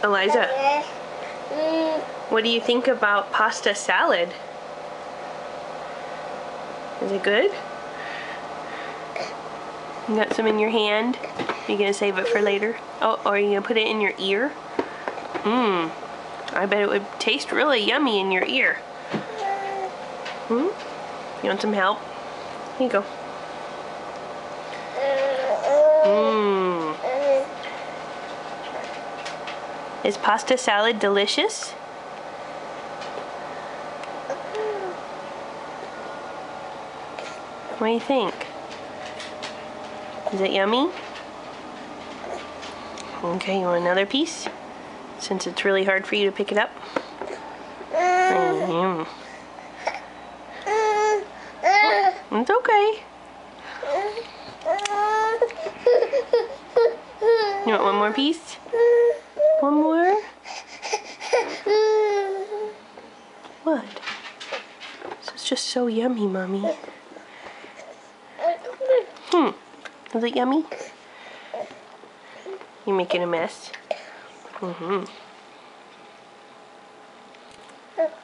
Eliza, what do you think about pasta salad? Is it good? You got some in your hand? You gonna save it for later? Oh, or are you gonna put it in your ear? I bet it would taste really yummy in your ear. You want some help? Here you go. Is pasta salad delicious? What do you think? Is it yummy? Okay, you want another piece? Since it's really hard for you to pick it up? It's okay. You want one more piece? One more? What? This is just so yummy, Mommy. Is it yummy? You're making a mess.